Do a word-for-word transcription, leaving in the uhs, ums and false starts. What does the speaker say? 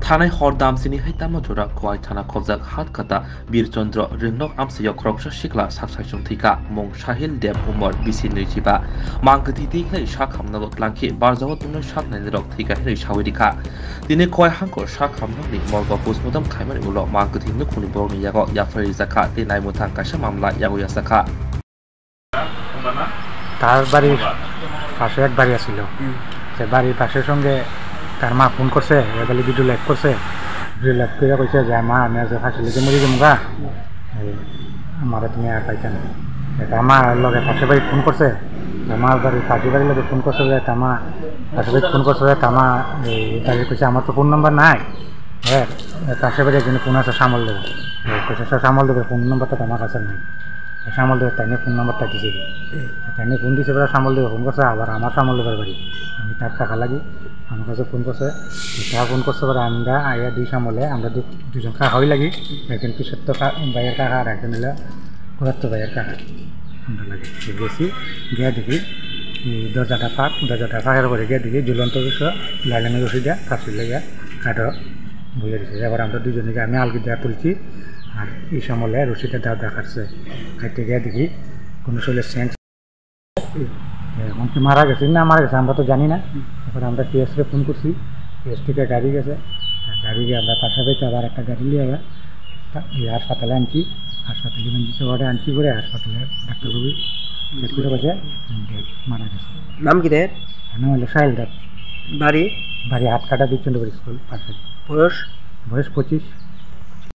থানায় হরদামসিনি হাইতামা জোড়া খোয়াই থানা খবজাক হাত খাতা বীরচন্দ্র রিংনক আমসিয় খরকসা শিকলা সাকসাইসং থিকা মং সাহিল দেব উমর বিসি নৈজিবা মাংগতি তিখাই শাক হামনালো ত্লাংখি বারজাও তুমনো শাক নাইরক থিকা হেই সাউরিখা দিনে খয় হাঙ্কর শাক হামনানি মর্গ পুজমুদাম খাইমানি উলো মাংগতি নুখুনি বরনি ইয়াগো ইয়াফারি জাকা তিনাই মুথাং কাশা মামলা ইয়াগো ইয়াসাখা তার বাড়ির পাশে এক বাড়ি আছিল সে বাড়ির পাশের সঙ্গে তার মা ফোন করছে এবার ভিডিও লাইভ করছে ভিডিও লাইভ করে কইছে যে মা আমি আজ ফাঁসি লেগে মরি যাবো গা আমার তুমি আর পাইছেন এটা আমার লগে পাশে বাড়ি ফোন করছে আমার বাড়ির পাশে বাড়ির লগে ফোন করছে যে তামা পাশে বাড়ি ফোন করছে যে তামা এই বাড়ি কইছে আমার তো ফোন নাম্বার নাই হ্যাঁ পাশে বাড়ি একজনে ফোন আছে সামল দেবে কইছে সামল দেবে ফোন নাম্বারটা আমার কাছে নাই সামল দেবে তাই নিয়ে ফোন নাম্বারটা দিছে তাই নিয়ে ফোন দিছে বেলা সামল দেবে ফোন করছে আবার আমার সামল দেবার বাড়ি আমি তার টাকা লাগি আমার কাছে ফোন করছে তারা ফোন করছে পরে আমরা আইয়া দুই সামলে আমরা দুজন কাকাই লাগি একজন কিশোর ভাইয়ের কাকা আর একজন হলো কুরাত্ত ভাইয়ের কাকা আমরা লাগি গেছি গিয়ে দেখি দরজাটা ফাঁক দরজাটা ফাঁকের পরে গিয়ে দেখি ঝুলন্ত বিষয় লাইলানের রসি দেয়া কাশি লেগে কাঠো বুঝে দিচ্ছে এবার আমরা দুজনে আমি আলগি দেওয়া তুলছি আর এই সমলে রশিটা দাও দেখাচ্ছে খাইতে গিয়ে দেখি কোনো শরীরের সেন্স এমনকি মারা গেছে না মারা গেছে আমরা তো জানি না এবার আমরা টিএসকে ফোন করছি টিএস থেকে গাড়ি গেছে গাড়ি গিয়ে আমরা পাশে পেতে আবার একটা গাড়ি নিয়ে আবার এই হাসপাতালে আনছি হাসপাতালে আনছি ওয়ার্ডে আনছি করে হাসপাতালে ডাক্তারবাবু চেক করে গেছে মারা গেছে নাম কি দেয় নাম হলো সাহিল দেব বাড়ি বাড়ি হাত কাটা দিচ্ছেন স্কুল পাশে বয়স বয়স পঁচিশ